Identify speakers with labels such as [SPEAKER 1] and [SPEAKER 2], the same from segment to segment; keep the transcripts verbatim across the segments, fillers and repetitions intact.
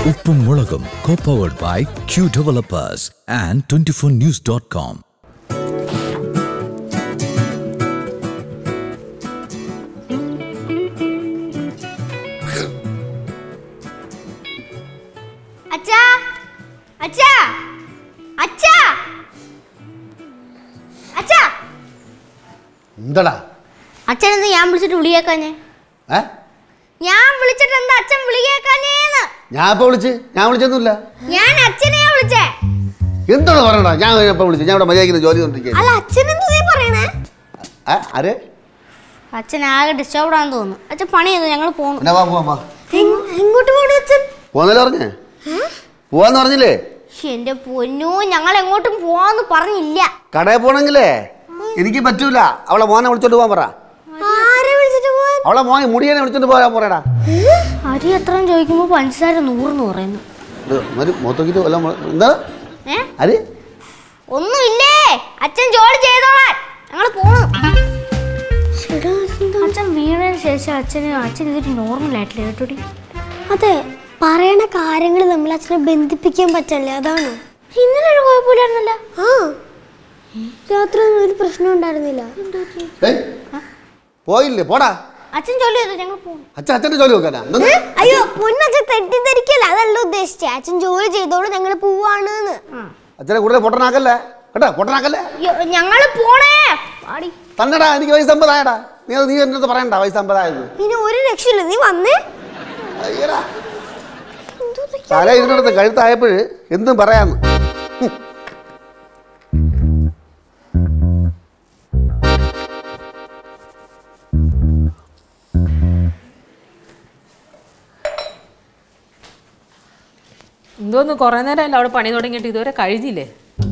[SPEAKER 1] Uppum Mulagam, co-powered by Q Developers and twenty-four news dot com.
[SPEAKER 2] Acha! Acha! Acha! Acha!
[SPEAKER 3] Ndala.
[SPEAKER 2] Acha endu ഞാൻ വിളിച്ചിട്ട് വിളിയേക്കാഞ്ഞേ?
[SPEAKER 3] ഏ?
[SPEAKER 2] ഞാൻ വിളിച്ചിട്ട് എന്താ അച്ഛൻ വിളിയേക്കാഞ്ഞേന്ന്?
[SPEAKER 3] ഞാൻ ഇപ്പോ വിളിച്ച് ഞാൻ വിളിച്ചൊന്നുമില്ല.
[SPEAKER 2] ഞാൻ അച്ഛനെയാ വിളിച്ചേ.
[SPEAKER 3] എന്താണ് പറയണ? ഞാൻ ഇപ്പോ വിളിച്ചു. ഞാൻ ഇവിടെ മര്യാദയ്ക്ക് ജോലി ചെയ്തോണ്ടിരിക്കുകയാണ്.
[SPEAKER 2] അല്ല അച്ഛൻ എന്താ നീ പറയണേ?
[SPEAKER 3] ഏ? ആരെ?
[SPEAKER 2] അച്ഛൻ ആകെ ഡിസ്റ്റർബ്ഡ് ആണെന്ന് തോന്നുന്നു. അച്ഛൻ പണി ചെയ്തു ഞങ്ങൾ പോകുന്നു.
[SPEAKER 3] എന്നാ വാ പോവാം വാ.
[SPEAKER 2] എങ്ങോട്ട് പോകണം അച്ഛൻ?
[SPEAKER 3] പോന്നല്ലേ പറഞ്ഞേ? പോവാന്ന് പറഞ്ഞില്ലേ?
[SPEAKER 2] എന്റെ പൊന്നോ ഞങ്ങൾ എങ്ങോട്ടും പോവാന്ന് പറഞ്ഞില്ല.
[SPEAKER 3] കടയിൽ പോണെങ്കിലേ എനിക്ക് പറ്റൂല. അവളെ മോനെ വിളിച്ചോണ്ട് പോകാൻ പറ.
[SPEAKER 2] ആരെ വിളിച്ചിട്ട് പോവാൻ?
[SPEAKER 3] അവളെ മോനെ മുടിയനെ വിളിച്ചോണ്ട് പോകാൻ പറയടാ.
[SPEAKER 2] അരി എത്രയും ചോദിക്കുമ്പോ പഞ്ചസാര നൂറെന്ന് പറയുന്നു.
[SPEAKER 3] എന്താ അരി?
[SPEAKER 2] ഒന്നുമില്ലേ അച്ഛൻ ജോലി ചെയ്തോളാൻ ഞങ്ങൾ പോണു. അച്ഛൻ വീണതിന് ശേഷം അച്ഛന് അച്ഛൻ ഇതൊരു നോർമൽ ആയിട്ടില്ല കേട്ടോടി.
[SPEAKER 4] അതെ പറയണ കാര്യങ്ങൾ നമ്മൾ അച്ഛനെ ബന്ധിപ്പിക്കാൻ പറ്റില്ല. അതാണ്
[SPEAKER 2] ഇന്നലെ ഒരു കുഴപ്പമില്ലായിരുന്നല്ല.
[SPEAKER 4] ആ രാത്രി ഒന്നും ഒരു പ്രശ്നം ഉണ്ടായിരുന്നില്ല.
[SPEAKER 3] പോയില്ലേ പോടാ.
[SPEAKER 2] അച്ഛൻ ജോലി ചെയ്തു ഞങ്ങൾ പോകും.
[SPEAKER 3] അച്ഛൻ അച്ഛന്റെ ജോലി നോക്കാനാ?
[SPEAKER 4] അയ്യോ മുന്നച്ഛൻ തെറ്റിദ്ധരിക്കല്ല. അതല്ല ഉദ്ദേശിച്ചേ. അച്ഛൻ ജോലി ചെയ്തോളൂ ഞങ്ങൾ പോവാണ്.
[SPEAKER 3] അച്ഛനെ കൂടുതൽ പൊട്ടനാക്കല്ലേ കേട്ടോ. പൊട്ടനാക്കല്ലേ.
[SPEAKER 2] ഞങ്ങള് പോണേ
[SPEAKER 3] തന്നെടാ എനിക്ക് വയസ്സ് അമ്പതായടാ. നീ നീ എന്നത് പറയണ്ട വയസ്സ് അമ്പതായത്.
[SPEAKER 4] ഇനി ഒരു രക്ഷയില്ല. നീ വന്നേ
[SPEAKER 3] അയ്യടാ തല ഇതിനടുത്ത് കഴുത്തായപ്പോഴ് എന്തും പറയാന്ന്.
[SPEAKER 5] എന്തോന്ന് കുറെ നേരമല്ല അവിടെ പണി തുടങ്ങിയിട്ട് ഇതുവരെ കഴിഞ്ഞില്ലേ?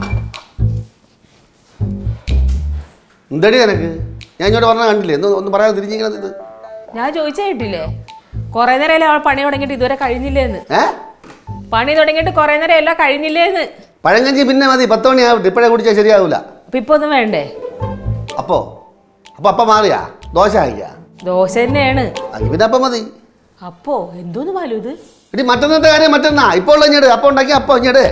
[SPEAKER 3] എന്തടി നിനക്ക്? ഞാൻ ഇങ്ങോട്ട് പറഞ്ഞ കണ്ടില്ലേ? എന്തോ ഒന്ന് പറയാതെ തിരിഞ്ഞിരിക്കണത് ഇത്.
[SPEAKER 5] ഞാൻ ചോദിച്ചാ കിട്ടില്ലേ? കുറെ നേരമല്ലേ അവിടെ പണി തുടങ്ങിയിട്ട് ഇതുവരെ കഴിഞ്ഞില്ലേന്ന്.
[SPEAKER 3] ഏ
[SPEAKER 5] പണി തുടങ്ങിയിട്ട് കുറെ നേരം എല്ലാം കഴിഞ്ഞില്ലേന്ന്.
[SPEAKER 3] പഴങ്കഞ്ചി പിന്നെ മതി. പത്ത് മണി ആവട്ടെ. ഇപ്പഴേ കുടിച്ചാൽ ശരിയാവൂല.
[SPEAKER 5] അപ്പൊ ഇപ്പൊ ഒന്നും വേണ്ടേ?
[SPEAKER 3] അപ്പോ അപ്പൊ അപ്പ മാറിയാ ദോശ കഴിക്കാ?
[SPEAKER 5] ദോശ തന്നെയാണ്.
[SPEAKER 3] പിന്നെ അപ്പം മതി.
[SPEAKER 5] അപ്പോ എന്തോന്ന് പാലു ഇത്?
[SPEAKER 3] ഇനി മറ്റന്നത്തെ കാര്യം മറ്റന്നാ. ഇപ്പോൾ ഉള്ള ഇഞ്ഞിട്. അപ്പം ഉണ്ടാക്കി അപ്പം ഇഞ്ഞിട്.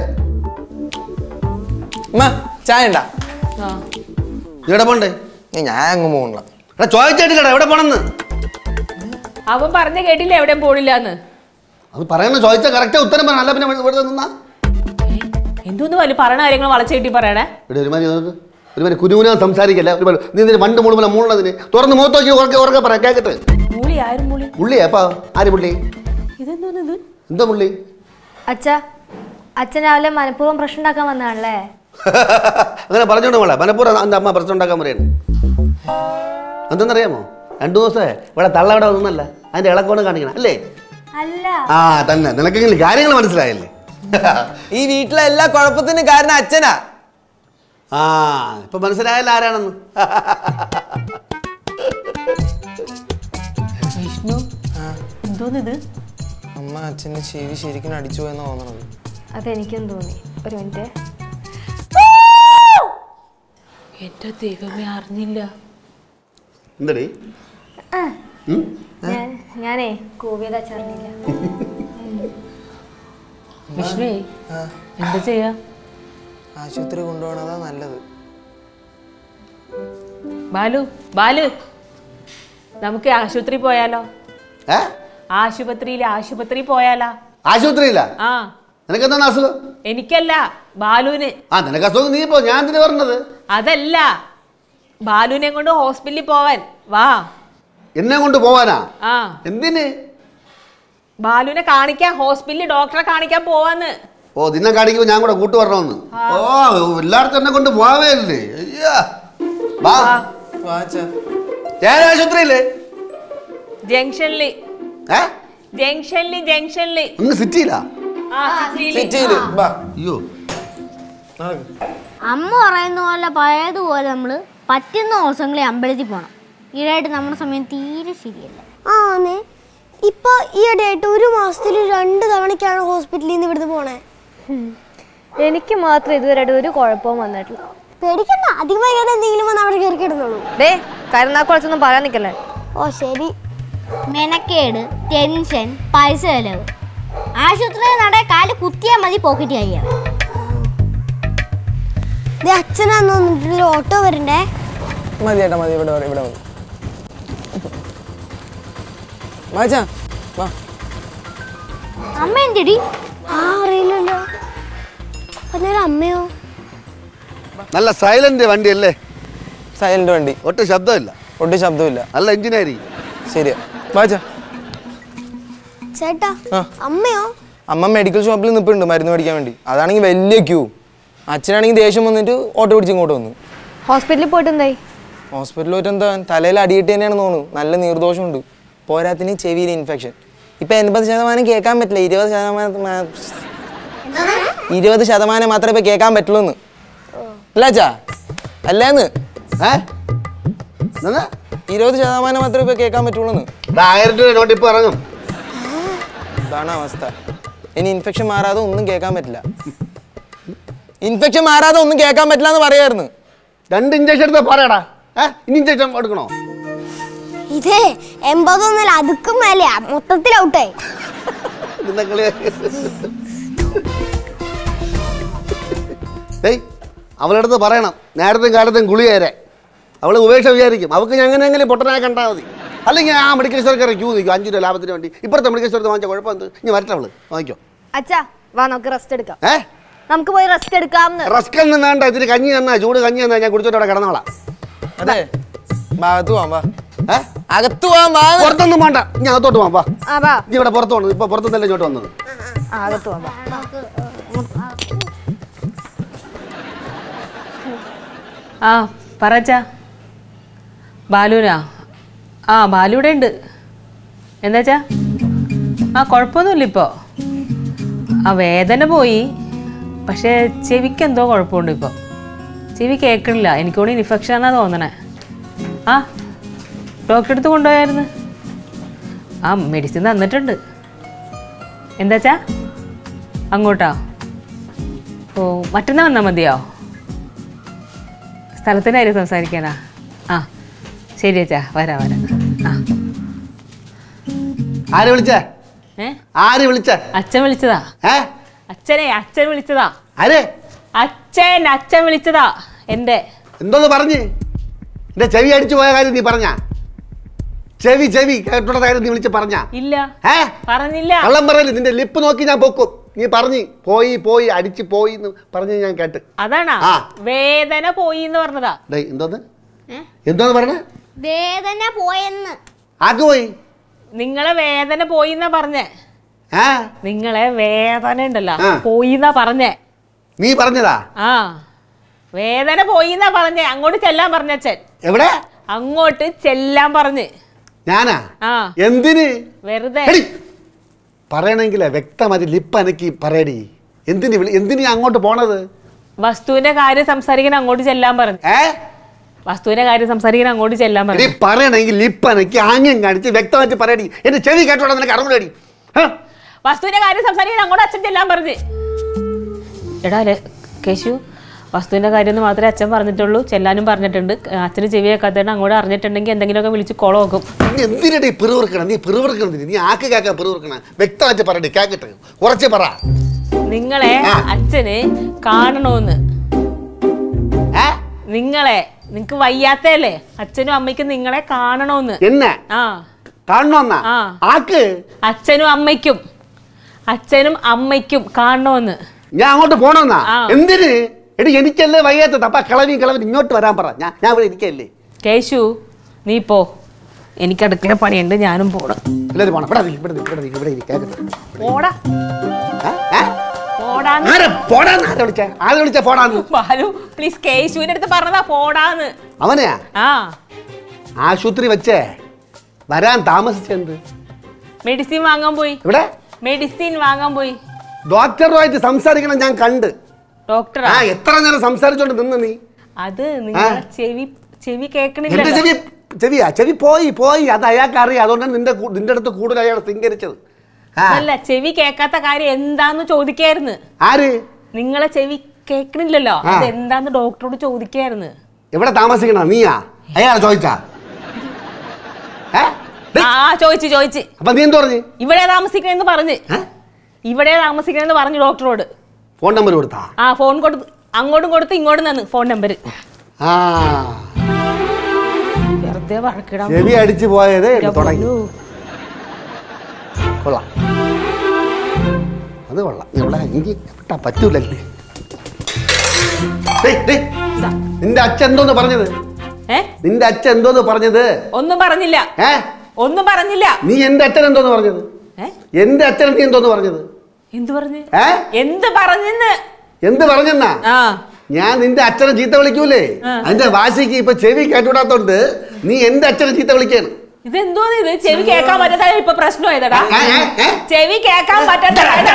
[SPEAKER 6] ചായ ഉണ്ടാ?
[SPEAKER 3] ഇവിടെ പോണ്ടേ?
[SPEAKER 6] ഞാൻ അങ്ങ് പോകണ്ട.
[SPEAKER 3] എടാ ചോദിച്ചിട്ടില്ലടാ എവിടെ പോണെന്ന്.
[SPEAKER 5] അവൻ പറഞ്ഞ കേട്ടില്ല എവിടെയും പോണില്ലാന്ന്.
[SPEAKER 3] അത് പറയണ ചോദിച്ചാ കറക്റ്റ് ഉത്തരം പറയണം. അല്ല പിന്നെ ഇവിടെ നിന്നാ
[SPEAKER 5] എന്തോന്ന് പാലു പറയണ കാര്യങ്ങൾ വളച്ചു കെട്ടി പറയണേ.
[SPEAKER 3] ഇവിടെ ഒരുമാതിരി ഒരുമാതിരി കുരുവിനാ സംസാരിക്കല്ലേ. ഒരു നീ ഇതിന് പണ്ട് മുഴുവൻ മൂളതിന് തുറന്ന് മുഖത്ത് നോക്കി ഉറക്കെ ഉറക്കെ പറയാം കേക്കട്ടെ.
[SPEAKER 5] മൂളി ആരും മൂളി?
[SPEAKER 3] പുള്ളി അപ്പാ ആര് പുള്ളി?
[SPEAKER 5] ഇതെന്തോന്നത്?
[SPEAKER 3] എന്താ പുള്ളി?
[SPEAKER 4] അച്ഛാ അച്ഛൻ രാവിലെ മനഃപൂർവ്വം പ്രശ്നം ഉണ്ടാക്കാൻ വന്നാണല്ലേ?
[SPEAKER 3] അങ്ങനെ പറഞ്ഞോണ്ട് മോളെ മനഃപൂർവ്വം എൻ്റെ അമ്മ പ്രശ്നം ഉണ്ടാക്കാൻ പറയാണ്. എന്തെന്നറിയാമോ? രണ്ടു ദിവസമേ ഇവിടെ തള്ള ഇവിടെ ഒന്നല്ല അതിന്റെ ഇളക്കോണം കാണിക്കണം അല്ലേ?
[SPEAKER 4] അല്ല
[SPEAKER 3] ആ തന്നെ നിനക്കെങ്കിലും കാര്യങ്ങൾ മനസ്സിലായല്ലേ?
[SPEAKER 6] ഈ വീട്ടിലെ എല്ലാ കുഴപ്പത്തിനും കാരണം അച്ഛനാ.
[SPEAKER 3] ആ ഇപ്പൊ മനസ്സിലായല്ലോ ആരാണെന്ന്.
[SPEAKER 5] വിഷ്ണു എന്തോന്നിത്?
[SPEAKER 6] അമ്മ അച്ഛൻ്റെ ചെവി ശരിക്കും അടിച്ചു പോയെന്ന് തോന്നണത്.
[SPEAKER 4] അതെനിക്കും തോന്നി. ഒരു മിനിറ്റ്.
[SPEAKER 5] എന്റെ ദൈവമേ അറിഞ്ഞില്ല.
[SPEAKER 3] എന്തടി?
[SPEAKER 4] ഞാനേ കോവിയത ചറിഞ്ഞില്ല.
[SPEAKER 5] വിഷ്ണുവേ എന്താ ചെയ്യാ?
[SPEAKER 6] ആശുപത്രി കൊണ്ടുപോകണതാ നല്ലത്.
[SPEAKER 5] ബാലു ബാലു നമുക്ക് ആശുപത്രി പോയാലോ? ആശുപത്രിയില് ആശുപത്രി പോയാലോ?
[SPEAKER 3] ആശുപത്രിയില്ല?
[SPEAKER 5] ആ
[SPEAKER 3] നിനക്കെന്താ അസുഖം?
[SPEAKER 5] എനിക്കല്ല ബാലുവിന്.
[SPEAKER 3] ആ നിനക്ക് അസുഖം നീ പോ. ഞാൻ എന്തിനാ പറഞ്ഞത്?
[SPEAKER 5] അതല്ല ബാലുവിനെ കൊണ്ട് ഹോസ്പിറ്റലിൽ പോവാൻ വാ.
[SPEAKER 3] എന്നെ കൊണ്ട് പോവാനാ?
[SPEAKER 5] ആ
[SPEAKER 3] എന്തിന്?
[SPEAKER 5] ബാലുവിനെ കാണിക്കാൻ ഹോസ്പിറ്റലിൽ ഡോക്ടറെ കാണിക്കാൻ പോവാന്ന്.
[SPEAKER 3] ഓ നിന്നെ കാണിക്കുമ്പോ ഞാൻ കൂടെ കൂട്ടു പറഞ്ഞോന്ന്. ഓ എല്ലായിടത്തും എന്നെ കൊണ്ട് പോവേ അല്ലേ? ആശുപത്രിയില്ലേ?
[SPEAKER 5] ജംഗ്ഷനില് ജംഗ്ഷനില് ജംഗ്ഷനില്
[SPEAKER 3] ഒന്ന് സിറ്റിയിലാ?
[SPEAKER 6] അയ്യോ
[SPEAKER 2] അമ്മ പറയുന്ന പോലെ പഴയതുപോലെ നമ്മള് പറ്റുന്ന ദിവസങ്ങളിൽ അമ്പലത്തിൽ പോണം. ഈടായിട്ട് നമ്മുടെ സമയം തീരെ ശരിയല്ല.
[SPEAKER 4] ആന്നേ ഇപ്പൊ ഈയിടെയായിട്ട് ഒരു മാസത്തിൽ രണ്ട് തവണക്കാണ് ഹോസ്പിറ്റലിൽ നിന്ന് ഇവിടുന്ന് പോണേ. എനിക്ക് മാത്രം ഇതുവരെയായിട്ട് ഒരു കുഴപ്പവും വന്നിട്ടില്ല. പേടിക്കണ്ട, അധികമായി എന്തെങ്കിലും വന്ന് അവിടെ കയറി കിടന്നുള്ളൂ. ഡേ കരുനാക്കുളത്തൊന്നും പറയാൻ നിൽക്കല്ലേ. ഓ ശരി.
[SPEAKER 2] മെനക്കേട്, ടെൻഷൻ, പൈസ ചെലവ്, ആശുപത്രിയിൽ നട കാല് കുത്തിയാൽ മതി പോക്കറ്റ് കഴിയാം.
[SPEAKER 4] അച്ഛനാന്ന് തോന്നിട്ട് ഓട്ടോ വരണ്ടേ.
[SPEAKER 6] മതി ചേട്ടാ മതി, ഇവിടെ ഇവിടെ മതി. വാച്ചാ വാ.
[SPEAKER 2] അമ്മ എന്തിടി?
[SPEAKER 4] ആ അറിയില്ലല്ലോ. അന്നേരം അമ്മയോ?
[SPEAKER 3] നല്ല സൈലന്റ് വണ്ടി അല്ലേ?
[SPEAKER 6] സൈലന്റ് വണ്ടി,
[SPEAKER 3] ഒട്ടും ശബ്ദമില്ല.
[SPEAKER 6] ഒട്ടും ശബ്ദമില്ല,
[SPEAKER 3] നല്ല എഞ്ചിനായി.
[SPEAKER 6] ശരിയാ. വാച്ചാ.
[SPEAKER 4] ചേട്ടാ
[SPEAKER 6] ആ
[SPEAKER 4] അമ്മയോ?
[SPEAKER 6] അമ്മ മെഡിക്കൽ ഷോപ്പിൽ നിൽപ്പുണ്ട് മരുന്ന് മേടിക്കാൻ വേണ്ടി. അതാണെങ്കിൽ വലിയ ക്യൂ. അച്ഛനാണെങ്കിൽ ദേഷ്യം വന്നിട്ട് ഓട്ടോ പിടിച്ച് ഇങ്ങോട്ട് വന്നു.
[SPEAKER 4] ഹോസ്പിറ്റലിൽ പോയിട്ടുണ്ടായി.
[SPEAKER 6] ഹോസ്പിറ്റലിൽ പോയിട്ട് എന്താ തലയിൽ അടിയിട്ട് തന്നെയാണ് തോന്നുന്നു. നല്ല നീർദോഷമുണ്ട്. പോരാത്തിന് ചെവിയിൽ ഇൻഫെക്ഷൻ. ഇപ്പം എൺപത് ശതമാനം കേൾക്കാൻ പറ്റില്ല. ഇരുപത് ശതമാനം ഇരുപത് ശതമാനം മാത്രമേ ഇപ്പം കേൾക്കാൻ പറ്റുള്ളൂ എന്ന്. അല്ല അച്ഛാ, അല്ലേന്ന് ഇരുപത് ശതമാനം മാത്രമേ ഇപ്പം കേൾക്കാൻ പറ്റുള്ളൂ എന്ന്.
[SPEAKER 3] ആയിരം രൂപ നോട്ട് ഇപ്പൊ ഇറങ്ങും.
[SPEAKER 6] ഇതാണ് അവസ്ഥ. ഇനി ഇൻഫെക്ഷൻ മാറാതെ ഒന്നും കേൾക്കാൻ പറ്റില്ല. ഇൻഫെക്ഷൻ മാറാതെ ഒന്നും കേൾക്കാൻ പറ്റില്ല എന്ന് പറയായിരുന്നു.
[SPEAKER 3] രണ്ട് ഇഞ്ചക്ഷൻ എടുത്താൽ പറയടാ. ഇനി ഇഞ്ചക്ഷൻ എടുക്കണോ?
[SPEAKER 4] ഇതേ എൺപതൊന്നല്ല, അതുക്കും മേലെയാ. മൊത്തത്തിൽ ഔട്ടായി.
[SPEAKER 3] അവളടുത്ത് പറയണം നേരത്തെ കാലത്തും ഗുളികേരെ. അവള് ഉപേക്ഷ വിചാരിക്കും. അവൾക്ക് എങ്ങനെയെങ്കിലും പൊട്ടനായി കണ്ടാൽ മതി. അല്ലെങ്കിൽ ആ മെഡിക്കൽ സ്റ്റോർക്കാരെ ക്യൂ നിൽക്കും അഞ്ചു രൂപ ലാഭത്തിന് വേണ്ടി. ഇപ്പുറത്തെ മെഡിക്കൽ സ്റ്റോറിൽ വാങ്ങിച്ച കുഴപ്പം എന്ത്? ഇനി വരട്ടെ അവള് വാങ്ങിക്കോ.
[SPEAKER 4] അച്ഛാ വാ നമുക്ക് റെസ്റ്റ് എടുക്കാം.
[SPEAKER 3] ഏ
[SPEAKER 4] നമുക്ക് പോയി റെസ്റ്റ് എടുക്കാം.
[SPEAKER 3] റെസ്റ്റ് ഒന്നും വേണ്ട. ഇതിന് കഞ്ഞി തന്നാ, ചൂട് കഞ്ഞി തന്നാ ഞാൻ കുടിച്ചോട്ട് അവിടെ കിടന്നോളാം.
[SPEAKER 6] അതെ, അകത്ത് പോവാം. വാ അകത്ത് പോവാം. വാ.
[SPEAKER 3] പുറത്തൊന്നും വേണ്ട, ഇനി അകത്തോട്ട് പോവാം. വാ.
[SPEAKER 4] വാ
[SPEAKER 3] നീ ഇവിടെ പുറത്ത് വന്നത്. ഇപ്പൊ പുറത്തുനിന്നല്ലേ ഇങ്ങോട്ട് വന്നത്.
[SPEAKER 4] അകത്ത് പോവാം.
[SPEAKER 5] ആ പറച്ചാ. ബാലുരാ? ആ ബാലു ഇവിടെ ഉണ്ട്. എന്താച്ചാ? ആ കുഴപ്പമൊന്നുമില്ല ഇപ്പോൾ. ആ വേദന പോയി, പക്ഷേ ചെവിക്ക് എന്തോ കുഴപ്പമുണ്ട് ഇപ്പോൾ. ചെവി കേൾക്കണില്ല. എനിക്കൂടെ ഇൻഫെക്ഷൻ ആണെന്നാണ് തോന്നണേ. ആ ഡോക്ടറെ അടുത്ത് കൊണ്ടുപോയായിരുന്നു. ആ മെഡിസിൻ തന്നിട്ടുണ്ട്. എന്താച്ചാ? അങ്ങോട്ടാ? ഓ മറ്റന്നാൾ വന്നാൽ മതിയോ? സ്ഥലത്തിൻ്റെ കാര്യം സംസാരിക്കാനാ? ആ ശരി അച്ഛാ, വരാം വരാം. ആ
[SPEAKER 3] ആര് വിളിച്ചേ?
[SPEAKER 5] ഏ
[SPEAKER 3] ആര് വിളിച്ചേ?
[SPEAKER 5] അച്ഛൻ വിളിച്ചതാ.
[SPEAKER 3] ഏ
[SPEAKER 5] അച്ഛനെ അച്ഛൻ വിളിച്ചതാ.
[SPEAKER 3] ആര്?
[SPEAKER 5] അച്ഛൻ അച്ഛൻ വിളിച്ചതാ. എൻ്റെ
[SPEAKER 3] എന്തോന്ന് പറഞ്ഞ്? എന്റെ ചെവി അടിച്ചു പോയ കാര്യം നീ പറഞ്ഞ? ചെവി ചെവി കേട്ടോട കാര്യം നീ വിളിച്ച് പറഞ്ഞ?
[SPEAKER 5] ഇല്ല,
[SPEAKER 3] ഏ
[SPEAKER 5] പറഞ്ഞില്ല.
[SPEAKER 3] കള്ളം പറയല്ലേ. നിന്റെ ലിപ്പ് നോക്കി ഞാൻ പൊക്കും. നീ പറഞ്ഞ് പോയി പോയി അടിച്ചു പോയി എന്ന് പറഞ്ഞ് ഞാൻ കേട്ട്.
[SPEAKER 5] അതാണാ വേദന പോയി എന്ന് പറഞ്ഞതാ.
[SPEAKER 3] എന്തോന്ന് എന്തോന്ന് പറഞ്ഞ?
[SPEAKER 2] വേദന പോയെന്ന്.
[SPEAKER 3] ആക്ക് പോയി?
[SPEAKER 5] നിങ്ങളെ വേദന പോയി എന്നാ പറഞ്ഞേ.
[SPEAKER 3] ആ
[SPEAKER 5] നിങ്ങളെ വേദന ഉണ്ടല്ലോ പോയി എന്നാ പറഞ്ഞേ.
[SPEAKER 3] നീ പറഞ്ഞതാ?
[SPEAKER 5] ആ വേദന പോയി എന്നാ പറഞ്ഞേ. അങ്ങോട്ട് ചെല്ലാൻ പറഞ്ഞ അച്ഛൻ.
[SPEAKER 3] എവിടെ?
[SPEAKER 5] അങ്ങോട്ട് ചെല്ലാൻ പറഞ്ഞ്.
[SPEAKER 3] ഞാനാ?
[SPEAKER 5] ആ
[SPEAKER 3] എന്തിന്?
[SPEAKER 5] വെറുതെ
[SPEAKER 3] പറയണെങ്കിലേ വ്യക്തമായിട്ട് ലിപ്പ് അനക്കി പറയടി. എന്തിന് എന്തിന് അങ്ങോട്ട് പോണത്?
[SPEAKER 5] വസ്തുവിന്റെ കാര്യം സംസാരിക്കാൻ അങ്ങോട്ട് ചെല്ലാൻ പറഞ്ഞു.
[SPEAKER 3] ഏ
[SPEAKER 5] വസ്തുവിന്റെ കാര്യം സംസാരിക്കാൻ അങ്ങോട്ട് ചെല്ലാൻ പറഞ്ഞു.
[SPEAKER 3] പറയണെങ്കിൽ ലിപ്പ് അനക്കി ആംഗ്യം കാണിച്ച് വ്യക്തമായിട്ട് പറയടി. എന്റെ ചെവി കേട്ടോടെ നിനക്ക് അറിവുള്ളടി.
[SPEAKER 5] വസ്തുവിന്റെ കാര്യം സംസാരിക്കാൻ അങ്ങോട്ട് അച്ഛൻ ചെല്ലാൻ പറഞ്ഞു. എടാ അല്ലേ കേശു, വസ്തുവിന്റെ കാര്യം എന്ന് മാത്രമേ അച്ഛൻ പറഞ്ഞിട്ടുള്ളൂ. ചെല്ലാനും പറഞ്ഞിട്ടുണ്ട്. അച്ഛന് ചെവി കേൾക്കാത്തതുകൊണ്ട് അങ്ങോട്ട് അറിഞ്ഞിട്ടുണ്ടെങ്കിൽ എന്തെങ്കിലുമൊക്കെ വിളിച്ച് കൊള നോക്കും.
[SPEAKER 3] എന്തിനടി പിറുവിറുക്കണം? നീ പിറുവിറുക്കണം. നീ ആക്ക് കേൾക്കാൻ പിറുവിറുക്കണം. വ്യക്തമായിട്ട് പറയടി, കേക്കട്ടെ. കുറച്ച് പറ.
[SPEAKER 5] നിങ്ങളെ അച്ഛന് കാണണോന്ന്. നിങ്ങളെ നിങ്ങക്ക് വയ്യാത്തല്ലേ? അച്ഛനും അമ്മയ്ക്കും നിങ്ങളെ കാണണോന്ന്.
[SPEAKER 3] എന്നെ
[SPEAKER 5] ആ
[SPEAKER 3] കാണണോന്നാ? ആക്ക്
[SPEAKER 5] അച്ഛനും അമ്മയ്ക്കും അച്ഛനും അമ്മയ്ക്കും കാണണോന്ന്.
[SPEAKER 3] ഞാൻ അങ്ങോട്ട് പോണോന്നാ? എന്തിന്? എടി എനിക്കല്ലേ വയ്യാത്തത്. അപ്പൊ കിളവി കിളവി ഇങ്ങോട്ട് വരാൻ പറ. ഞാൻ ഞാൻ ഇവിടെ ഇരിക്കല്ലേ.
[SPEAKER 5] കേശു നീ പോ, എനിക്ക് അടുക്കള പണിയുണ്ട്. ഞാനും പോണം.
[SPEAKER 3] എല്ലാവരും പോണം. ഇവിടെ ഇവിടെ ഇവിടെ ഇവിടെ ഇരിക്കാം.
[SPEAKER 5] പോടാ ബാലു പ്ലീസ്. കേശുവിന്റെ അടുത്ത് പറഞ്ഞതാ പോടാന്ന്.
[SPEAKER 3] അവനെയാ?
[SPEAKER 5] ആ
[SPEAKER 3] ആശുപത്രി വെച്ചേ വരാൻ താമസിച്ചെന്ത്?
[SPEAKER 5] മെഡിസിൻ വാങ്ങാൻ പോയി.
[SPEAKER 3] ഇവിടെ
[SPEAKER 5] മെഡിസിൻ വാങ്ങാൻ പോയി.
[SPEAKER 3] ഡോക്ടറുമായിട്ട് സംസാരിക്കണം ഞാൻ കണ്ട്.
[SPEAKER 5] ഡോക്ടർ
[SPEAKER 3] ആ എത്ര നേരം സംസാരിച്ചോണ്ട് നിന്ന് നീ?
[SPEAKER 5] അത് നിങ്ങളെ ചെവി ചെവി കേൾക്കണില്ല.
[SPEAKER 3] എന്റെ ചെവി ചെവിയാ? ചെവി പോയി പോയി. അത് അയാൾക്ക് അറിയാം. അതുകൊണ്ടാണ് നിന്റെ നിന്റെ അടുത്ത് കൂടുതൽ അയാൾ സ്വീകരിച്ചത്.
[SPEAKER 5] അല്ല ചെവി കേൾക്കാത്ത കാര്യം എന്താന്ന് ചോദിക്കായിരുന്നു.
[SPEAKER 3] ആര്?
[SPEAKER 5] നിങ്ങളെ ചെവി കേൾക്കണില്ലല്ലോ, അത് എന്താന്ന് ഡോക്ടറോട് ചോദിക്കായിരുന്നു.
[SPEAKER 3] എവിടെ താമസിക്കണ നീയാ? അയാൾ ചോദിച്ചാ?
[SPEAKER 5] ആ ചോദിച്ചു ചോദിച്ചു.
[SPEAKER 3] അപ്പൊ നീ എന്ത് പറഞ്ഞു?
[SPEAKER 5] ഇവിടെ താമസിക്കണെന്ന് പറഞ്ഞ്. ഇവിടെ താമസിക്കണമെന്ന് പറഞ്ഞു ഡോക്ടറോട്.
[SPEAKER 3] ഫോൺ നമ്പർ കൊടുത്താ?
[SPEAKER 5] ആ ഫോൺ കൊടുത്ത് അങ്ങോട്ടും കൊടുത്ത് ഇങ്ങോട്ടും തന്നു ഫോൺ നമ്പർ.
[SPEAKER 3] ആ
[SPEAKER 5] വെറുതെ വഴക്കിടാൻ
[SPEAKER 3] ചെവി അടിച്ചു പോയത് തുടങ്ങി. കൊള്ളാം, അത് കൊള്ളാം. ഇവിടെ എനിക്ക് കിട്ടാൻ പറ്റൂല. നിന്റെ അച്ഛൻ എന്തോന്ന് പറഞ്ഞത്? നിന്റെ അച്ഛൻ എന്തോന്ന് പറഞ്ഞത്?
[SPEAKER 5] ഒന്നും പറഞ്ഞില്ല.
[SPEAKER 3] ഏ
[SPEAKER 5] ഒന്നും പറഞ്ഞില്ല.
[SPEAKER 3] നീ എന്റെ അച്ഛൻ എന്തോന്ന് പറഞ്ഞത്? എന്റെ അച്ഛൻ നീ എന്തോന്ന് പറഞ്ഞത്?
[SPEAKER 5] എന്ത് പറഞ്ഞു?
[SPEAKER 3] ഏ
[SPEAKER 5] എന്ത് പറഞ്ഞെന്ന്?
[SPEAKER 3] എന്ത് പറഞ്ഞെന്നാ? ഞാൻ നിന്റെ അച്ഛനെ ചീത്ത വിളിക്കൂലേ? അതിന്റെ വാശിക്ക് ഇപ്പൊ ചെവി കേട്ടുവിടാത്തോണ്ട് നീ എന്റെ അച്ഛനെ ചീത്ത വിളിക്കാണ്.
[SPEAKER 5] ഇതെന്തോ ഇത് ചെവി കേൾക്കാൻ പറ്റാത്ത ഇപ്പൊ പ്രശ്നമായതാ. ചെവി കേൾക്കാൻ പറ്റാത്ത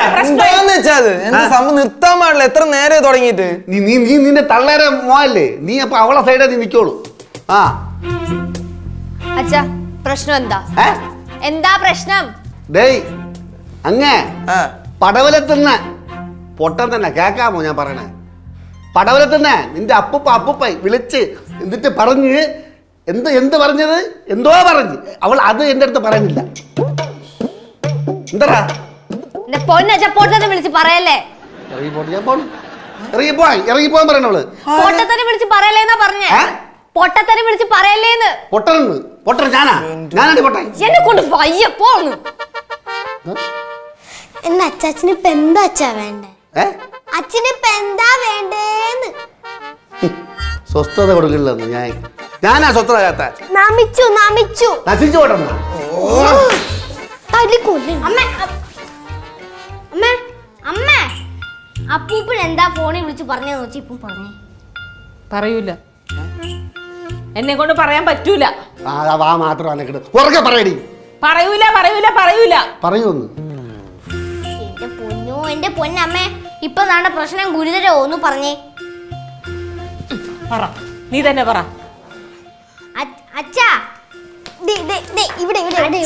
[SPEAKER 6] നിർത്താൻ പാടില്ല. എത്ര നേരെ തുടങ്ങിയിട്ട്
[SPEAKER 3] നീ നീ നീ നിന്റെ തള്ളേരെ മോയല്ലേ നീ? അപ്പൊ അവളെ സൈഡേ നീ നിക്കോളൂ. ആ
[SPEAKER 4] അച്ഛാ പ്രശ്നം എന്താ? എന്താ പ്രശ്നം?
[SPEAKER 3] ഡേയ് അങ്ങേ പടവലത്തുന്ന പൊട്ടൻ തന്നെ കേക്കാമോ ഞാൻ പറയണേ? പടവലത്തുന്ന നിന്റെ അപ്പുപ്പ അപ്പുപ്പായി വിളിച്ച് എന്നിട്ട് പറഞ്ഞ് എന്ത് എന്ത് പറഞ്ഞത്? എന്തോ പറഞ്ഞ് അവൾ അത് എന്റെ അടുത്ത് പറയുന്നില്ല. എന്താ
[SPEAKER 4] പൊന്നെ വിളിച്ച് പറയല്ലേ?
[SPEAKER 3] ഇറങ്ങിപ്പോട്ട് ഞാൻ പോണു. ഇറങ്ങിപ്പോയി ഇറങ്ങിപ്പോൻ പറയണവള്
[SPEAKER 4] പൊട്ടത്തനെ വിളിച്ച് പറയല്ലേന്നാ പറഞ്ഞേ. പൊട്ടത്തനെ വിളിച്ച് പറയല്ലേന്ന്.
[SPEAKER 3] പൊട്ടനെന്ന്? പൊട്ടൻ ഞാനാ? ഞാനാണ് പൊട്ടൻ?
[SPEAKER 4] എന്നെ കൊണ്ട് വയ്യ പോന്ന്. എന്റെ അച്ചാച്ചന് ഇപ്പൊ എന്താ അച്ഛാ വേണ്ടേ? അച്ഛന് ഇപ്പൊ എന്താ വേണ്ടേന്ന്?
[SPEAKER 3] സ്വസ്ഥത കൊടുക്കില്ലെന്ന് ഞാൻ ഞാനാ സ്വസ്ഥത കാത്ത.
[SPEAKER 4] നമിച്ചു നമിച്ചു
[SPEAKER 3] നശിച്ചു പോട്ടെന്നാ.
[SPEAKER 2] അപ്പൂപ്പൻ എന്താ ഫോണിൽ വിളിച്ച് പറഞ്ഞെന്ന് വെച്ചാൽ ഇപ്പം പറഞ്ഞേ.
[SPEAKER 5] പറയൂല, എന്നെ കൊണ്ട് പറയാൻ പറ്റൂല.
[SPEAKER 3] വാ മാത്രം ഉറക്കെ പറയടി.
[SPEAKER 5] പറയൂല പറയൂല പറയൂല
[SPEAKER 3] പറയൂന്ന്.
[SPEAKER 2] എന്റെ പൊന്നോ എന്റെ പൊന്നമ്മേ, ഇപ്പൊ നാടെ പ്രശ്നം ഗുരുതരോ ഒന്ന് പറഞ്ഞേ.
[SPEAKER 5] പറ, നീ തന്നെ പറ.
[SPEAKER 2] അച്ഛാ
[SPEAKER 4] ഇവിടെ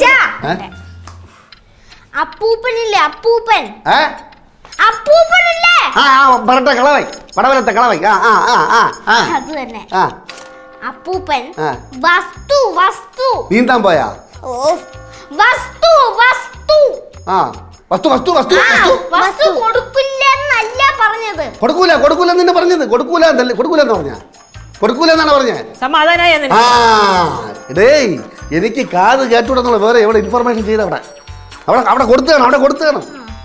[SPEAKER 2] അപ്പൂപ്പനില്ലേ? അപ്പൂപ്പൻ അപ്പൂപ്പനില്ലേ?
[SPEAKER 3] പറട്ടെ കളവൈ പടവലത്തെ കളവൈ.
[SPEAKER 2] അത് തന്നെ. അപ്പൂപ്പൻ വസ്തു വസ്തു
[SPEAKER 3] നീന്താൻ പോയാ?
[SPEAKER 2] വസ്തു വസ്തു
[SPEAKER 3] ആ വസ്തു വസ്തു വസ്തു
[SPEAKER 2] വസ്തു കൊടുക്കില്ലെന്നല്ല പറഞ്ഞത്.
[SPEAKER 3] കൊടുക്കൂല കൊടുക്കൂല നിന്നെ പറഞ്ഞത്. കൊടുക്കൂല എന്നല്ലേ? കൊടുക്കൂലെന്ന് പറഞ്ഞ കൊടുക്കൂല എന്നാണ് പറഞ്ഞത്.
[SPEAKER 5] സമാധാനായി.
[SPEAKER 3] ആ ഡേയ് എനിക്ക് കാത് കേട്ടുവിടുന്നുള്ള വേറെ എവിടെ ഇൻഫർമേഷൻ ചെയ്ത അവിടെ അവിടെ അവിടെ കൊടുത്താണ് അവിടെ കൊടുത്താണ്.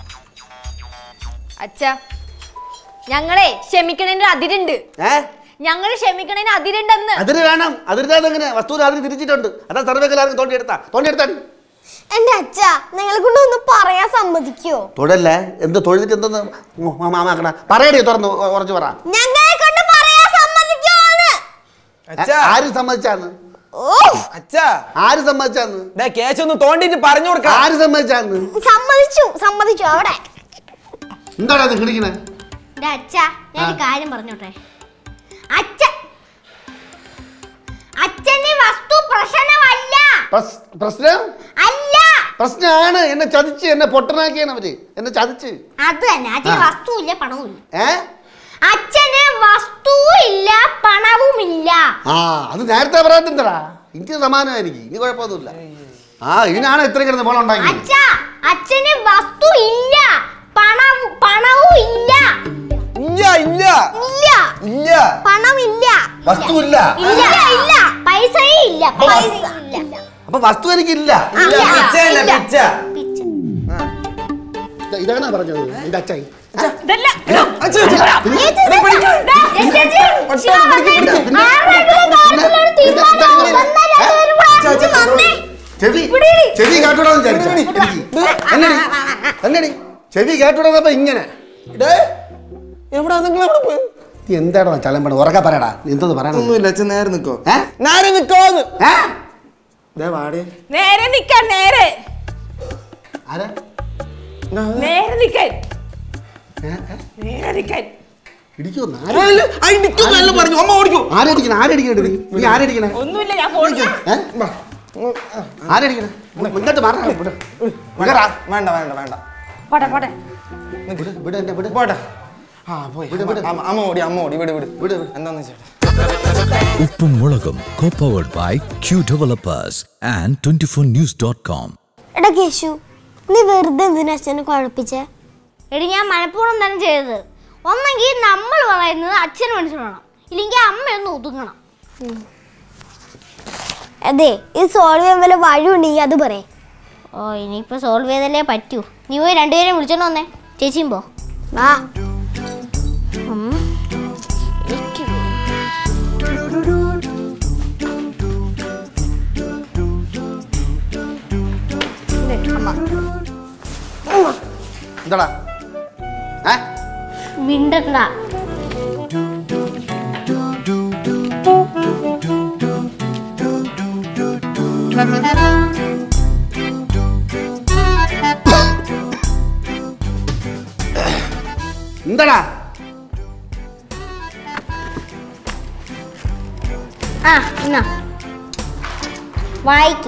[SPEAKER 4] അച്ഛാ ഞങ്ങളെ ക്ഷമിക്കണേന് അതിരുണ്ട്.
[SPEAKER 3] ഏ
[SPEAKER 4] ഞങ്ങള് ക്ഷമിക്കണേന് അതിരുണ്ടെന്ന്.
[SPEAKER 3] അതിര് വേണം. അതിരുതാതെ എങ്ങനെ? വസ്തു അതിന് തിരിച്ചിട്ടുണ്ട്. അതാ സർവേക്കലാർക്ക് തോണ്ടിയെടുത്താ തോണ്ടിയെടുത്താ.
[SPEAKER 4] എന്റെ അച്ഛ നിങ്ങളെ കൊണ്ട് ഒന്ന് പറയാൻ സമ്മതിക്കോ?
[SPEAKER 3] തൊടല്ലേ? എന്ത് തൊഴുതിട്ട് എന്തെന്ന് മാമാക്കണ പറയടി, തുറന്ന് കുറച്ച് പറ.
[SPEAKER 4] ഞങ്ങളെ കൊണ്ട് പറയാൻ സമ്മതിക്കോന്ന്?
[SPEAKER 3] ആര് സമ്മതിച്ചാന്ന്? ആര് സമ്മതിച്ചാന്ന്?
[SPEAKER 6] കേശൊന്ന് തോണ്ടിട്ട് പറഞ്ഞു കൊടുക്ക.
[SPEAKER 3] ആര് സമ്മതിച്ചാന്ന്?
[SPEAKER 4] സമ്മതിച്ചു സമ്മതിച്ചു. അവിടെ
[SPEAKER 3] എന്താടാ അത് കിടിക്കണേ?
[SPEAKER 2] അച്ഛാ ഞാൻ ഒരു കാര്യം പറഞ്ഞോട്ടെ. അച്ഛ അച്ഛന് വസ്തു പ്രശ്നമല്ല.
[SPEAKER 3] പ്രശ്നം
[SPEAKER 2] അല്ല,
[SPEAKER 3] പ്രശ്നമാണ്. എന്നെ ചതിച്ച് എന്നെ പൊട്ടനാക്കിയാണ് അവര്. എന്നെ ചതിച്ച്.
[SPEAKER 2] അത് തന്നെ. അച്ഛന് വസ്തുവില്ല പണവുമില്ല.
[SPEAKER 3] ഏ
[SPEAKER 2] അച്ഛന് വസ്തുവില്ല പണവുമില്ല.
[SPEAKER 3] ആ അത് നേരത്തെ പറയാത്തെന്താ? എനിക്ക് സമാനമായിരിക്കും. ഇനി കുഴപ്പമൊന്നുമില്ല. ആ ഇതിനാണ് ഇത്ര കിടന്ന് പോണം ഉണ്ടാക്കി.
[SPEAKER 2] അച്ഛാ അച്ഛന് വസ്തു ഇല്ല പണവും പണവും ഇല്ല.
[SPEAKER 6] ഇല്ല ഇല്ല
[SPEAKER 2] ഇല്ല
[SPEAKER 6] ഇല്ല
[SPEAKER 4] പണമില്ല.
[SPEAKER 3] വസ്തു ഇല്ല.
[SPEAKER 2] ഇല്ല ഇല്ല പൈസയും ഇല്ല. പൈസ ഇല്ല.
[SPEAKER 3] അപ്പൊ വസ്തു എനിക്കില്ല. ഇതാണ് പറഞ്ഞത് എന്റെ അച്ഛൻ. ചെവി ചെവി കേട്ടോടാന്ന് വിചാരിച്ചടി. ചെവി കേട്ടോടാന്നപ്പോ ഇങ്ങനെ
[SPEAKER 6] എവിടാ നിങ്ങൾ എവിടെ പോയി?
[SPEAKER 3] എന്താടാ ചലമ്പണ? ഉറക്കെ പറയടാ. എന്തോന്ന് പറയണ?
[SPEAKER 6] ഒന്നുമില്ല അച്ഛൻ. നേരെ നിക്കോ നേരെ നിക്കോന്ന്.
[SPEAKER 5] നേരെ നിക്കാൻ. നേരെ
[SPEAKER 3] ആരാ
[SPEAKER 5] നേരെ നിക്കാൻ? നേരെ നിക്കാൻ. ഒന്നുമില്ല, ഞാൻ പോണില്ല.
[SPEAKER 3] മുന്നോട്ട് മാറാ.
[SPEAKER 6] വേണ്ട വേണ്ട വേണ്ട
[SPEAKER 5] പോട്ടെ പോട്ടെ
[SPEAKER 6] പോട്ടെ. ആ പോയി. അമ്മ ഓടി അമ്മ ഓടി വിട് വിട് വിട്. എന്താന്ന് വെച്ചാ
[SPEAKER 1] ഉപ്പും മുളകും co-powered by Q Developers and twenty four news dot com.
[SPEAKER 4] എടാ കേശു, നീ വെറുതെ എന്തിനാ അച്ഛനെ കുഴപ്പിച്ചേ?
[SPEAKER 2] എടി ഞാൻ മനഃപൂർവ്വം തന്നെ ചെയ്തത്. ഒന്നെങ്കിൽ നമ്മൾ പറയുന്നത് അച്ഛന് മനസ്സിലാവണം, ഇല്ലെങ്കിൽ അമ്മയൊന്ന് ഒതുങ്ങണം.
[SPEAKER 4] അതെ, ഇത് സോൾവ് ചെയ്യാൻ വല്ല വഴി ഉണ്ടെങ്കിൽ അത് പറയേ.
[SPEAKER 2] ഓ ഇനിയിപ്പോൾ സോൾവ് ചെയ്തല്ലേ പറ്റൂ. നീ പോയി രണ്ടുപേരെയും വിളിച്ചോണ്ട് വന്നേ. ചേച്ചിയും പോ.
[SPEAKER 4] ആ
[SPEAKER 3] എന്താടാ ഏ
[SPEAKER 2] മിണ്ടണ്ട.
[SPEAKER 3] എന്താടാ
[SPEAKER 2] ആ എന്നാ വായിക്ക്.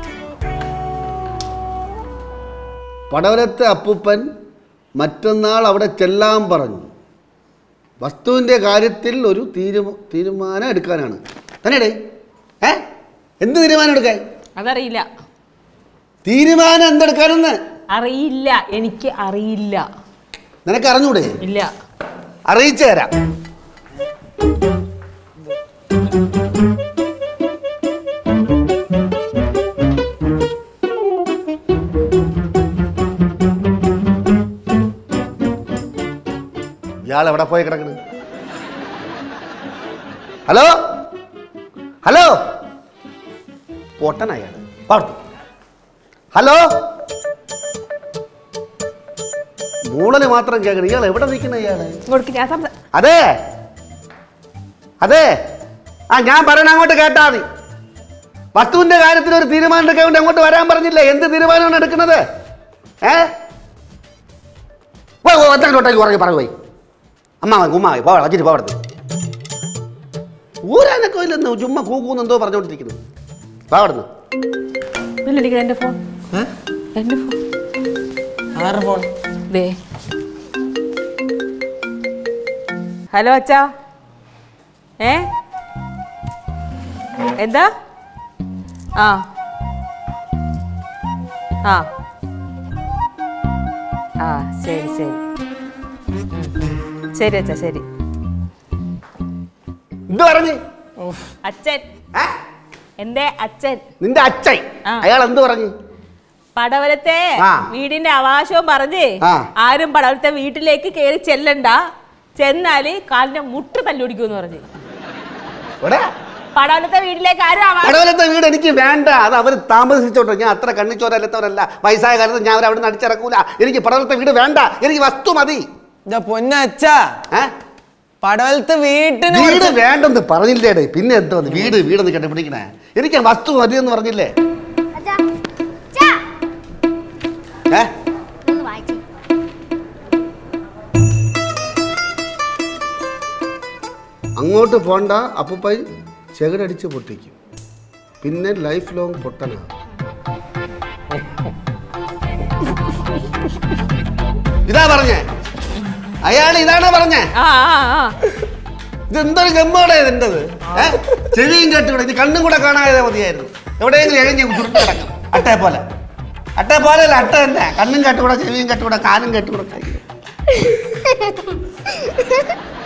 [SPEAKER 3] പടവലത്തെ അപ്പൂപ്പൻ മറ്റന്നാൾ അവിടെ ചെല്ലാൻ പറഞ്ഞു. വസ്തുവിൻ്റെ കാര്യത്തിൽ ഒരു തീരുമാ തീരുമാനം എടുക്കാനാണ്. തന്നെടേ ഏ എന്ത് തീരുമാനം എടുക്കാൻ?
[SPEAKER 5] അതറിയില്ല.
[SPEAKER 3] തീരുമാനം എന്തെടുക്കാനെന്ന്
[SPEAKER 5] അറിയില്ല, എനിക്ക് അറിയില്ല.
[SPEAKER 3] നിനക്ക് അറിഞ്ഞൂടെ?
[SPEAKER 5] ഇല്ല.
[SPEAKER 3] അറിയിച്ചു തരാം. ഇയാൾ എവിടെ പോയി കിടക്കുന്നത്? ഹലോ ഹലോ പൊട്ടനയാള്. ഹലോ മൂളന് മാത്രം കേൾക്കണം. ഇയാൾ എവിടെ നിൽക്കുന്ന ഇയാള്? അതെ അതെ ആ ഞാൻ പറയണ അങ്ങോട്ട് കേട്ടാ മതി. വസ്തുവിന്റെ കാര്യത്തിൽ ഒരു തീരുമാനം എടുക്കാൻ വേണ്ടി അങ്ങോട്ട് വരാൻ പറഞ്ഞില്ലേ? എന്ത് തീരുമാനമാണ് എടുക്കുന്നത്? ഏ ഒറ്റോട്ടേക്ക് ഉറങ്ങി പറയും. അമ്മ ഉമ്മാവി പോവാ അജിട്ട് പോവടുത്ത് ഊരാനൊക്കെ ഇല്ലെന്ന് ചുമ്മാ കൂന്നെന്തോ പറഞ്ഞോണ്ടിരിക്കുന്നു. പോവടുന്ന്
[SPEAKER 5] എന്റെ ഫോൺ എന്റെ ഫോൺ
[SPEAKER 6] ആരുടെ ഫോൺ?
[SPEAKER 5] ദേ ഹലോ അച്ഛാ. ഏ എന്താ? ആ ആ ആ ശരി ശരി ശരി അച്ഛാ ശരി.
[SPEAKER 3] എന്ത് പറഞ്ഞു?
[SPEAKER 5] അച്ഛൻ എന്റെ അച്ഛൻ.
[SPEAKER 3] നിന്റെ അച്ഛൻ അയാൾ എന്ത് പറഞ്ഞു?
[SPEAKER 5] പടവലത്തെ വീടിന്റെ അവകാശവും പറഞ്ഞ് ആരും പടവലത്തെ വീട്ടിലേക്ക് കയറി ചെല്ലണ്ട, ചെന്നാല് കാലിന്റെ മുട്ട് തല്ലുപിടിക്കുമെന്ന് പറഞ്ഞു. പടവലത്തെ വീട്ടിലേക്ക് ആരും
[SPEAKER 3] പടവലത്തെ വീട് എനിക്ക് വേണ്ട. അത് അവർ താമസിച്ചോട്ടെ. ഞാൻ അത്ര കണ്ണിച്ചോരല്ലാത്തവരല്ല. വയസ്സായ കാലത്ത് ഞാൻ അവർ അവിടെ നിന്ന് അടിച്ചിറക്കൂല. എനിക്ക് പടവലത്തെ വീട് വേണ്ട. എനിക്ക് വസ്തു മതി.
[SPEAKER 6] പൊന്നച്ചാ പടവലത്തെ വീട്ടിന്
[SPEAKER 3] വീട് വേണ്ടെന്ന് പറഞ്ഞില്ലേടേ. പിന്നെ എന്തോ വീട് വീടെന്ന് കണ്ടുപിടിക്കണേ? എനിക്ക് വസ്തു മതി എന്ന് പറഞ്ഞില്ലേ? അങ്ങോട്ട് പോണ്ട. അപ്പൂപ്പൻ ചെകിടടിച്ച് പൊട്ടിക്കും. പിന്നെ ലൈഫ് ലോങ് പൊട്ടനാണ്. ഇതാ പറഞ്ഞേ അയാൾ. ഇതാണോ പറഞ്ഞേ? ഇതെന്തൊരു ഗമ്മാടേ ഇതിൻ്റെത്. ഏഹ് ചെവിയും കെട്ടുകൂടെ, ഇത് കണ്ണും കൂടെ കാണാതെ മതിയായിരുന്നു. എവിടെയെങ്കിലും എഴുതി ചുരുട്ടി കിടക്കും. അട്ടയെ പോലെ. അട്ടയെ പോലെ അല്ല, അട്ട തന്നെ. കണ്ണും കെട്ടുകൂടെ, ചെവിയും കെട്ടുകൂടെ, കാലും കെട്ടുകൂടെ.